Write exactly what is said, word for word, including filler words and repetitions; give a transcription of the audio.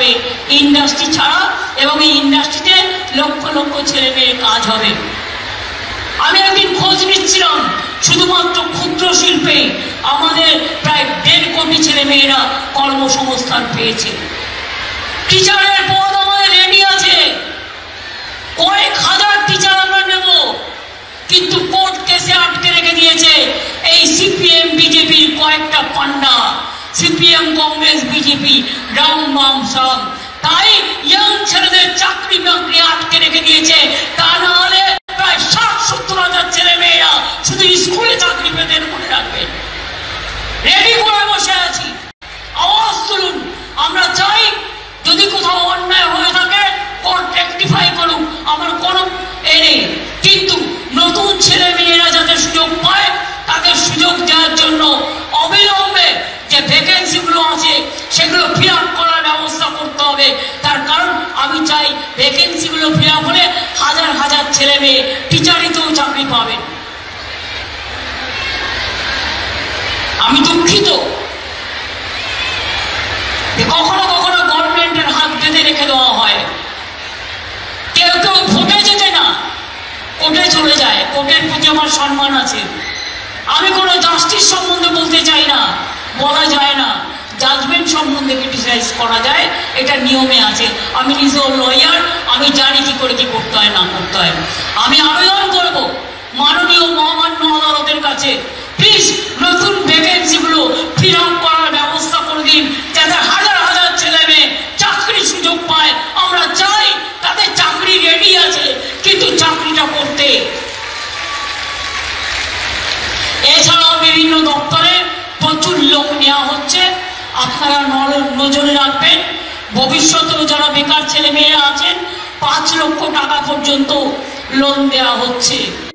হবে ইন্ডাস্ট্রি ছাড়া, এবং এই ইন্ডাস্ট্রিতে লক্ষ লক্ষ ছেলে মেয়ের কাজ হবে। আমি একদিন খোঁজ নিচ্ছিলাম, শুধুমাত্র ক্ষুদ্র শিল্পে আমাদের প্রায় দেড় কোটি ছেলে মেয়েরা কর্মসংস্থান পেয়েছে। টিচারের পদ আমাদের রেডি আছে, কয়েক হাজার টিচার আমরা নেব, কিন্তু কোর্ট কেসে আটকে রেখে দিয়েছে এই সিপিএম বিজেপির কয়েকটা পান্ডা, সিপিএম কংগ্রেস বিজেপি রাম বাম সব। তাই ইয়াং ছেলেদের চাকরি বাকরি আটকে রেখে দিয়েছে। তা না হলে প্রায় ষাট সত্তর হাজার ছেলে মেয়েরা শুধু স্কুলে চাকরি পেতেন, মনে রাখবেন। রেডি করে বসে আছি, আওয়াজ তুলুন। আমরা চাই যদি কোথাও অন্যায় হয়ে থাকে কোর্ট রেকটিফাই করুক, আমার কোনো এ নেই, কিন্তু নতুন ছেলে মেয়েরা যাতে সুযোগ পায় তাকে সুযোগ দেওয়ার জন্য অবিলম্বে যে ভ্যাকেন্সিগুলো আছে সেগুলো ফিল আপ করার ব্যবস্থা করতে হবে। তার কারণ আমি চাই ভ্যাকেন্সিগুলো ফিল আপ হলে হাজার হাজার ছেলে মেয়ে টিচারিতেও চাকরি পাবেন। আমি দুঃখিত কখনো কখনো গভর্নমেন্টের হাত বেঁধে রেখে দেওয়া হয়, কেউ কেউ ভোটে যেতে না, কোর্টে চলে যায়। কোর্টের প্রতি আমার সম্মান আছে। আমি কোনো জাস্টিস সম্বন্ধে বলতে চাই না, বলা যায় না। জাজমেন্ট সম্বন্ধে ক্রিটিসাইজ করা যায়, এটা নিয়মে আছে। আমি নিজেও লয়ার, আমি জানি কি করে কি করতে হয় না করতে হয়। আমি আবেদন করব মাননীয় মহামান্য আদালতের কাছে, প্লিজ নতুন ভ্যাকেন্সিগুলো ফিল আপ করার ব্যবস্থা করে দিন, যাতে হাজার হাজার ছেলে মেয়ে চাকরির সুযোগ পায়। আমরা চাই তাদের চাকরি রেডি আছে, কিন্তু চাকরিটা করতে। এছাড়াও বিভিন্ন দপ্তরে প্রচুর লোক নেওয়া হচ্ছে, আপনারা নজরে রাখবেন। ভবিষ্যতেও যারা বেকার ছেলে মেয়েরা আছেন পাঁচ লক্ষ টাকা পর্যন্ত লোন দেওয়া হচ্ছে।